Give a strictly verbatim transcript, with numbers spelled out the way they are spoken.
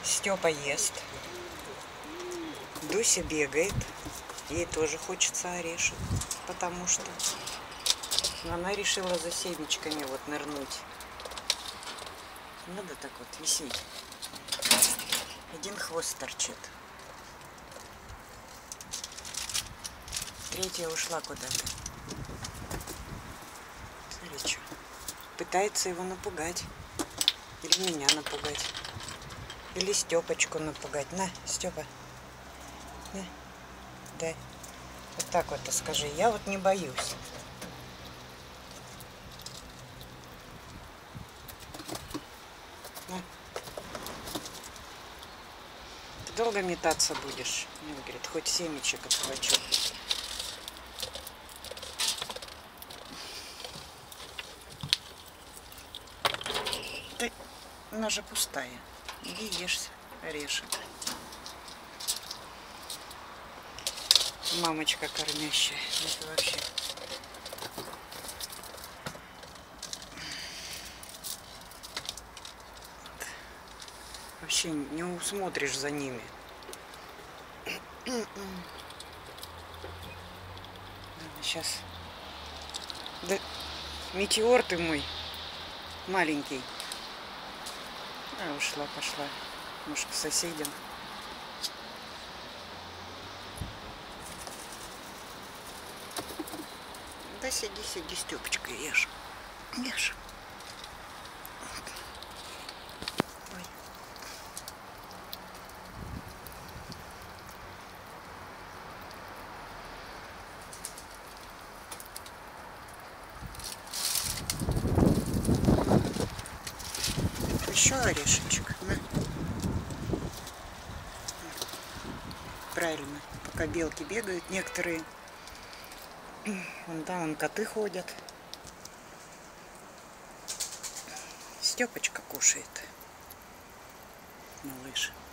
Степа ест. Дуся бегает. Ей тоже хочется орешек, потому что она решила за семечками вот нырнуть. Надо так вот висеть. Один хвост торчит. Третья ушла куда-то. Смотри, что. Пытается его напугать. Или меня напугать. Или Степочку напугать. На, Степа. На. Да. Вот так вот скажи. Я вот не боюсь. На. Ты долго метаться будешь? Он говорит, хоть семечек отхвачу. Ты, она же пустая. Иди ешься орешек. Мамочка кормящая. Это вообще. Вообще не усмотришь за ними. Ладно, сейчас. Да, метеор ты мой маленький. А, ушла, пошла. Может, к соседям. Да сиди, сиди, Степочка, ешь. Ешь. Ой. Еще орешечек. На. Правильно. Пока белки бегают, некоторые. Вон там вон коты ходят. Степочка кушает. Малыш.